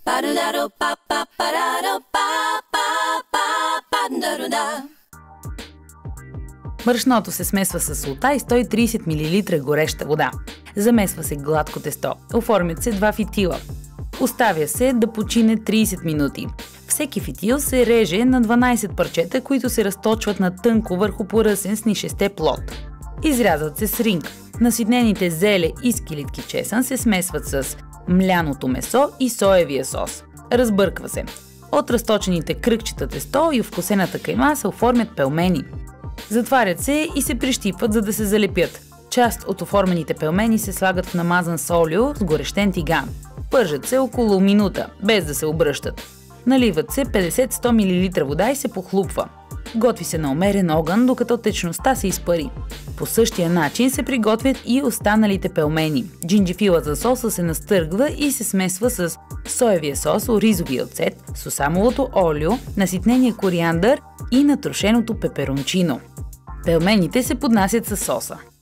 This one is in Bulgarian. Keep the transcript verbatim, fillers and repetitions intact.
Брашното се смесва с солта и сто и трийсет милилитра гореща вода. Замесва се гладко тесто. Оформят се два фитила. Оставя се да почине трийсет минути. Всеки фитил се реже на дванайсет парчета, които се разточват на тънко върху поръсен с нишесте плод. Изрязват се с ринг. Наситнените зеле и скилитки чесън се смесват с мляното месо и соевия сос. Разбърква се. От разточените кръгчета тесто и овкусената кайма се оформят пелмени. Затварят се и се прищипват, за да се залепят. Част от оформените пелмени се слагат в намазан с олио с горещен тиган. Пържат се около минута, без да се обръщат. Наливат се петдесет до сто милилитра вода и се похлупва. Готви се на умерен огън, докато течността се изпари. По същия начин се приготвят и останалите пелмени. Джинджифилът за соса се настъргва и се смесва с соевия сос, оризовия оцет, сусамовото олио, наситнения кориандър и натрошеното пеперончино. Пелмените се поднасят със соса.